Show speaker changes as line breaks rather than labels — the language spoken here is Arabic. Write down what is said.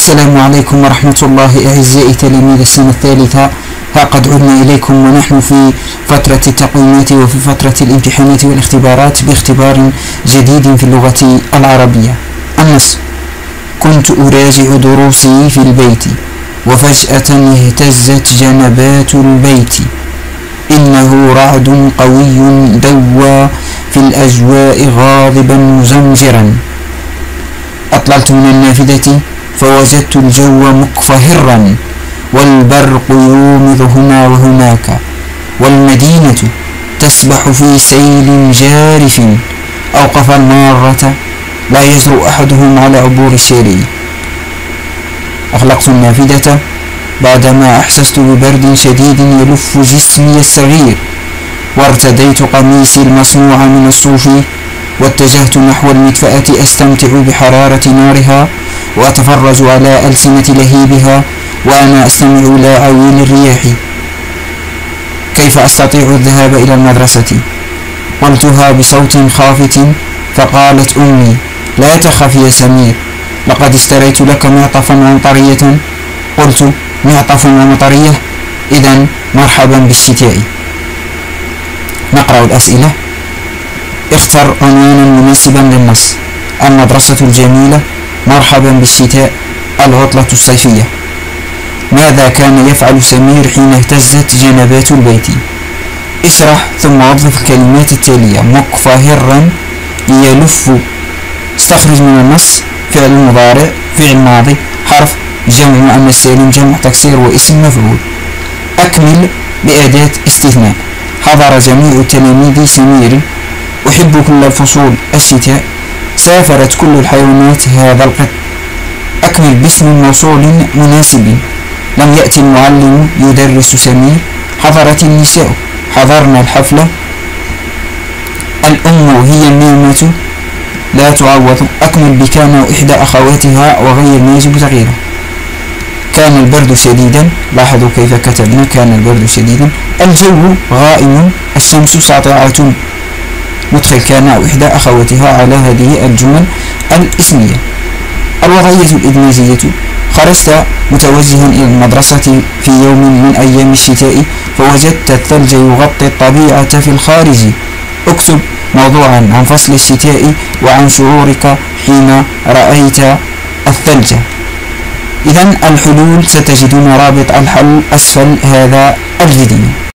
السلام عليكم ورحمة الله. أعزائي تلاميذ السنة الثالثة، ها قد عدنا إليكم ونحن في فترة التقويمات وفي فترة الامتحانات والاختبارات باختبار جديد في اللغة العربية. النص: كنت أراجع دروسي في البيت وفجأة اهتزت جنبات البيت، إنه رعد قوي دوى في الأجواء غاضبا مزمجرا. أطلعت من النافذة فوجدت الجو مقفهرا، والبرق يومض هنا وهناك، والمدينة تسبح في سيل جارف. أوقف المارة، لا يجرؤ أحدهم على عبور الشارع. أغلقت النافذة بعدما أحسست ببرد شديد يلف جسمي الصغير، وارتديت قميصي المصنوع من الصوف واتجهت نحو المدفأة أستمتع بحرارة نارها وأتفرج على ألسنة لهيبها وأنا أستمع إلى عويل الرياح. كيف أستطيع الذهاب إلى المدرسة؟ قلتها بصوت خافت، فقالت أمي: لا تخف يا سمير، لقد اشتريت لك معطفا ومطرية. قلت: معطف ومطرية؟ إذن مرحبا بالشتاء. نقرأ الأسئلة. اختر عنوانا مناسبا للنص: المدرسة الجميلة، مرحبا بالشتاء، العطلة الصيفية. ماذا كان يفعل سمير حين اهتزت جنبات البيت؟ اشرح ثم وظف الكلمات التالية: مقفهرا، يلف. استخرج من النص فعل مضارع، فعل ماضي، حرف جمع مؤنث سالم، جمع تكسير واسم مفعول. أكمل بأداة استثناء: حضر جميع تلاميذ سمير، أحب كل الفصول الشتاء، سافرت كل الحيوانات هذا القط. أكمل باسم موصول مناسب: لم يأتي المعلم يدرس سمير، حضرت النساء، حضرنا الحفلة. الأم هي النعمة لا تعوض. أكمل بكان وإحدى أخواتها وغير ما يجب تغييره. كان البرد شديدا، لاحظوا كيف كتبنا كان البرد شديدا. الجو غائم، الشمس ساطعة. ندخل كان أو إحدى أخواتها على هذه الجمل الاسمية. الوضعية الإدماجية: خرجت متوجها إلى المدرسة في يوم من أيام الشتاء فوجدت الثلج يغطي الطبيعة في الخارج. اكتب موضوعا عن فصل الشتاء وعن شعورك حين رأيت الثلج. إذن الحلول ستجدون رابط الحل أسفل هذا الفيديو.